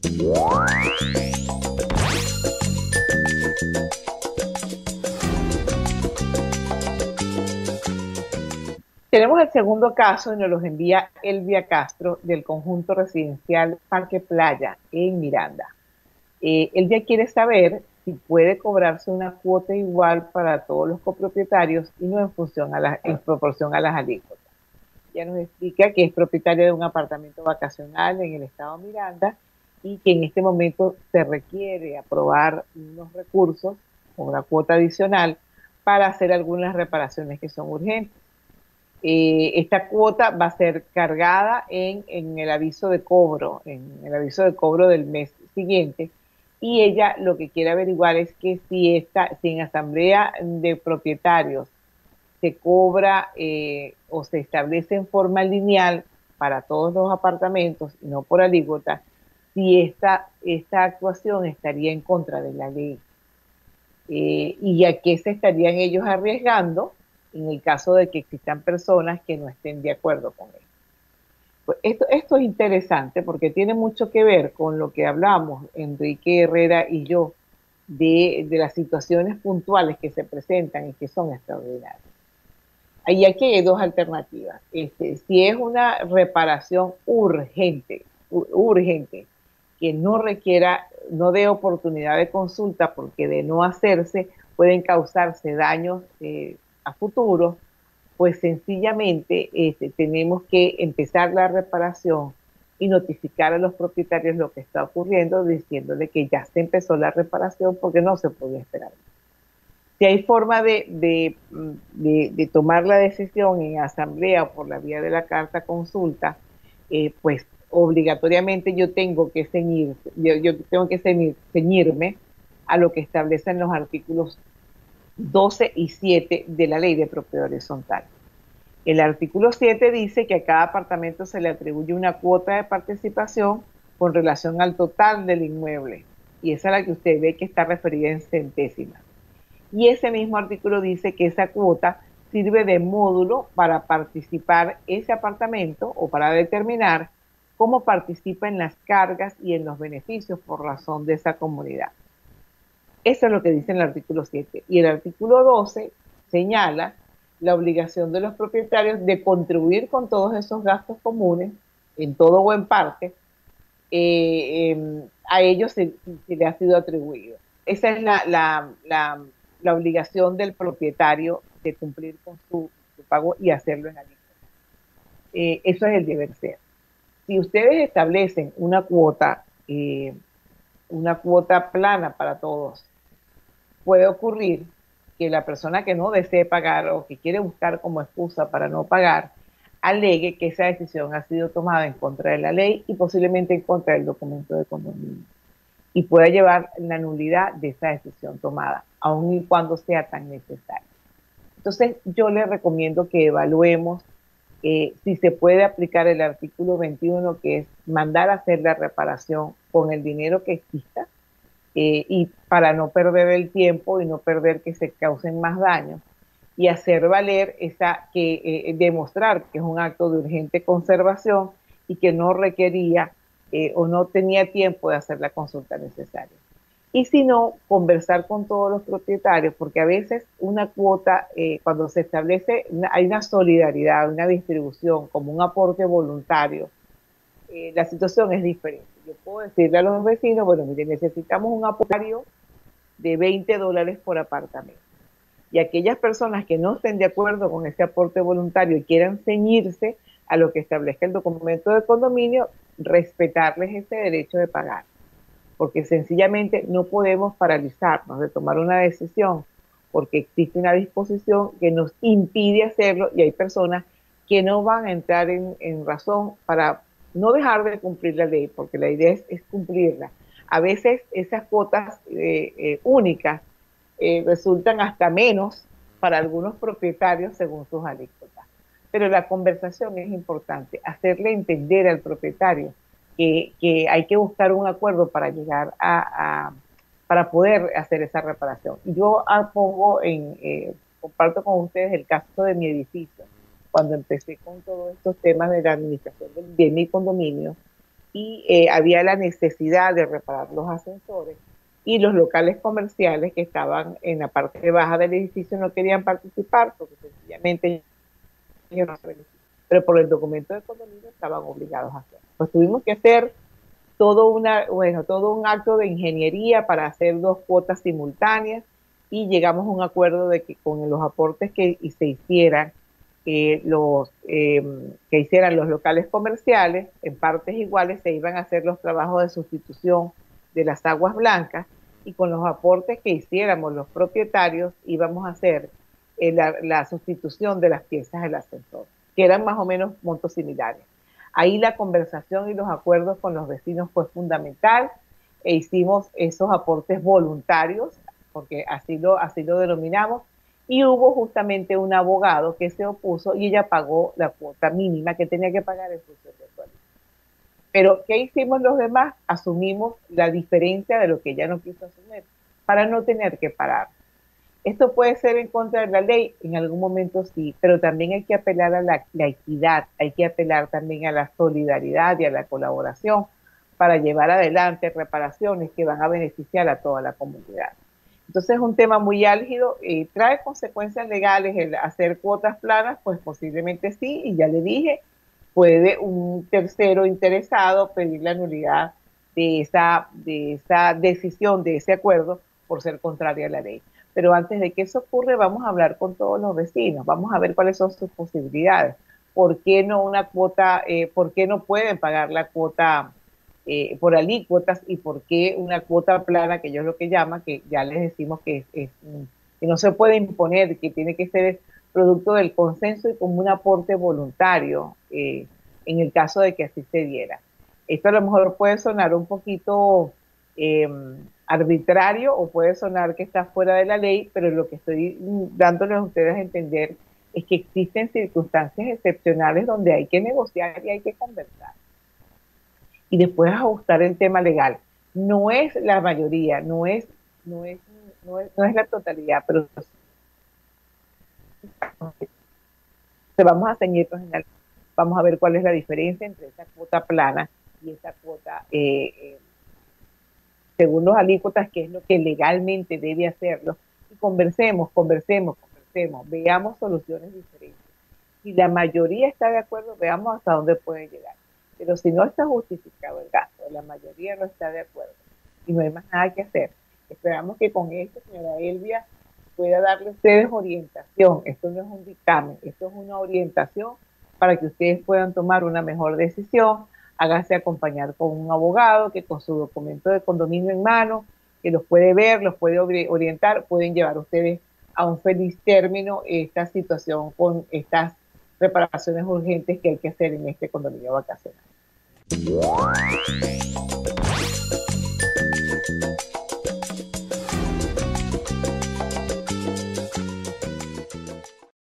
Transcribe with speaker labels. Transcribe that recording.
Speaker 1: Tenemos el segundo caso y nos los envía Elvia Castro del conjunto residencial Parque Playa en Miranda. Elvia quiere saber si puede cobrarse una cuota igual para todos los copropietarios y no en proporción a las alícuotas. Ya nos explica que es propietaria de un apartamento vacacional en el estado de Miranda y que en este momento se requiere aprobar unos recursos o una cuota adicional para hacer algunas reparaciones que son urgentes. Esta cuota va a ser cargada en el aviso de cobro, del mes siguiente, y ella lo que quiere averiguar es que si en asamblea de propietarios se cobra o se establece en forma lineal para todos los apartamentos y no por alícuota, si esta actuación estaría en contra de la ley. Y a qué se estarían ellos arriesgando en el caso de que existan personas que no estén de acuerdo con él. Pues esto es interesante porque tiene mucho que ver con lo que hablamos Enrique Herrera y yo de las situaciones puntuales que se presentan y que son extraordinarias. Ahí aquí hay dos alternativas. Si es una reparación urgente, que no dé oportunidad de consulta, porque de no hacerse pueden causarse daños a futuro, pues sencillamente tenemos que empezar la reparación y notificar a los propietarios lo que está ocurriendo, diciéndole que ya se empezó la reparación porque no se podía esperar. Si hay forma de tomar la decisión en asamblea o por la vía de la carta consulta, pues obligatoriamente yo tengo que ceñirme a lo que establecen los artículos 12 y 7 de la Ley de Propiedad Horizontal. El artículo 7 dice que a cada apartamento se le atribuye una cuota de participación con relación al total del inmueble, y esa es la que usted ve que está referida en centésimas. Y ese mismo artículo dice que esa cuota sirve de módulo para participar ese apartamento o para determinar cómo participa en las cargas y en los beneficios por razón de esa comunidad. Eso es lo que dice el artículo 7. Y el artículo 12 señala la obligación de los propietarios de contribuir con todos esos gastos comunes, en todo o en parte, a ellos se le ha sido atribuido. Esa es la obligación del propietario de cumplir con su pago y hacerlo en alícuota. Eso es el deber ser. Si ustedes establecen una cuota plana para todos, puede ocurrir que la persona que no desee pagar o que quiere buscar como excusa para no pagar, alegue que esa decisión ha sido tomada en contra de la ley y posiblemente en contra del documento de condominio, y pueda llevar la nulidad de esa decisión tomada, aun y cuando sea tan necesario. Entonces, yo les recomiendo que evaluemos si se puede aplicar el artículo 21, que es mandar a hacer la reparación con el dinero que exista, y para no perder el tiempo y no perder que se causen más daños, y hacer valer demostrar que es un acto de urgente conservación y que no requería o no tenía tiempo de hacer la consulta necesaria. Y si no, conversar con todos los propietarios, porque a veces una cuota, cuando se establece, hay una solidaridad, una distribución, como un aporte voluntario, la situación es diferente. Yo puedo decirle a los vecinos, bueno, mire, necesitamos un aporte de $20 por apartamento. Y aquellas personas que no estén de acuerdo con ese aporte voluntario y quieran ceñirse a lo que establezca el documento de condominio, respetarles ese derecho de pagar. Porque sencillamente no podemos paralizarnos de tomar una decisión porque existe una disposición que nos impide hacerlo, y hay personas que no van a entrar en razón para no dejar de cumplir la ley, porque la idea es cumplirla. A veces esas cuotas únicas resultan hasta menos para algunos propietarios según sus alícuotas. Pero la conversación es importante, hacerle entender al propietario que hay que buscar un acuerdo para llegar para poder hacer esa reparación. Y yo comparto con ustedes el caso de mi edificio. Cuando empecé con todos estos temas de la administración de mi condominio, y había la necesidad de reparar los ascensores y los locales comerciales que estaban en la parte baja del edificio no querían participar porque sencillamente ellos no se beneficiaban, pero por el documento de condominio estaban obligados a hacerlo. Pues tuvimos que hacer todo un acto de ingeniería para hacer dos cuotas simultáneas y llegamos a un acuerdo de que con los aportes que se hicieran, que hicieran los locales comerciales, en partes iguales se iban a hacer los trabajos de sustitución de las aguas blancas y con los aportes que hiciéramos los propietarios íbamos a hacer la sustitución de las piezas del ascensor, que eran más o menos montos similares. Ahí la conversación y los acuerdos con los vecinos fue fundamental e hicimos esos aportes voluntarios, porque así lo denominamos, y hubo justamente un abogado que se opuso y ella pagó la cuota mínima que tenía que pagar en función del sueldo. Pero, ¿qué hicimos los demás? Asumimos la diferencia de lo que ella no quiso asumir para no tener que parar. Esto puede ser en contra de la ley, en algún momento sí, pero también hay que apelar a la equidad, hay que apelar también a la solidaridad y a la colaboración para llevar adelante reparaciones que van a beneficiar a toda la comunidad. Entonces es un tema muy álgido, trae consecuencias legales el hacer cuotas planas, pues posiblemente sí, y ya le dije, puede un tercero interesado pedir la nulidad de esa decisión, de ese acuerdo, por ser contraria a la ley. Pero antes de que eso ocurra, vamos a hablar con todos los vecinos, vamos a ver cuáles son sus posibilidades. ¿Por qué no una cuota, por qué no pueden pagar la cuota por alícuotas y por qué una cuota plana, que ellos lo que llaman, que ya les decimos que que no se puede imponer, que tiene que ser producto del consenso y como un aporte voluntario en el caso de que así se diera? Esto a lo mejor puede sonar un poquito arbitrario o puede sonar que está fuera de la ley, pero lo que estoy dándoles a ustedes a entender es que existen circunstancias excepcionales donde hay que negociar y hay que conversar. Y después ajustar el tema legal. No es la mayoría, no es la totalidad, pero se vamos a ceñirnos en vamos a ver cuál es la diferencia entre esa cuota plana y esa cuota según los alícuotas, que es lo que legalmente debe hacerlo, y conversemos, veamos soluciones diferentes. Si la mayoría está de acuerdo, veamos hasta dónde puede llegar. Pero si no está justificado el gasto, la mayoría no está de acuerdo y no hay más nada que hacer. Esperamos que con esto, señora Elvia, pueda darle a ustedes orientación. Esto no es un dictamen, esto es una orientación para que ustedes puedan tomar una mejor decisión. Hágase acompañar con un abogado que con su documento de condominio en mano, que los puede ver, los puede orientar, pueden llevar ustedes a un feliz término esta situación con estas reparaciones urgentes que hay que hacer en este condominio vacacional.